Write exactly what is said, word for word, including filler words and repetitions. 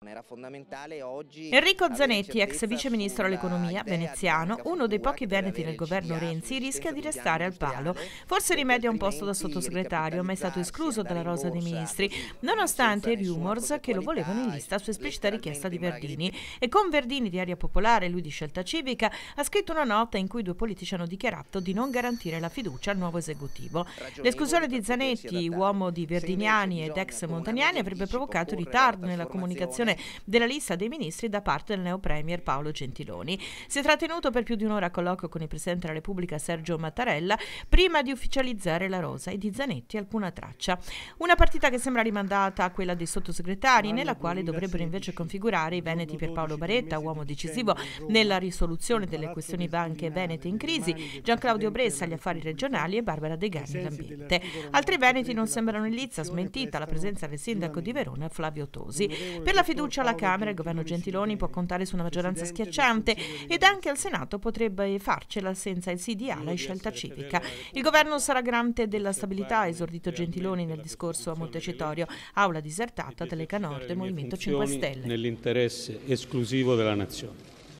Era fondamentale oggi. Enrico Zanetti, ex vice ministro all'economia veneziano, uno dei pochi veneti nel governo Renzi, rischia di restare al palo. Forse rimedia un posto da sottosegretario, ma è stato escluso dalla rosa dei ministri, nonostante i rumors che lo volevano in lista su esplicita richiesta di Verdini. E con Verdini di Area Popolare e lui di Scelta Civica ha scritto una nota in cui i due politici hanno dichiarato di non garantire la fiducia al nuovo esecutivo. L'esclusione di Zanetti, uomo di verdiniani ed ex montaniani, avrebbe provocato ritardo nella comunicazione della lista dei ministri da parte del neo premier Paolo Gentiloni. Si è trattenuto per più di un'ora a colloquio con il Presidente della Repubblica Sergio Mattarella prima di ufficializzare la rosa, e di Zanetti alcuna traccia. Una partita che sembra rimandata a quella dei sottosegretari, nella quale dovrebbero invece configurare i veneti per Paolo Baretta, uomo decisivo nella risoluzione delle questioni banche venete in crisi, Gian Claudio Bressa agli affari regionali e Barbara De Gani all'ambiente. Altri veneti non sembrano in lizza, smentita la presenza del sindaco di Verona Flavio Tosi. Per la fiducia alla Camera il governo Gentiloni può contare su una maggioranza schiacciante, ed anche al Senato potrebbe farcela senza il sì di Ala e Scelta Civica. Il governo sarà garante della stabilità, ha esordito Gentiloni nel discorso a Montecitorio, aula disertata della Lega Nord e Movimento cinque Stelle. Nell'interesse esclusivo della nazione.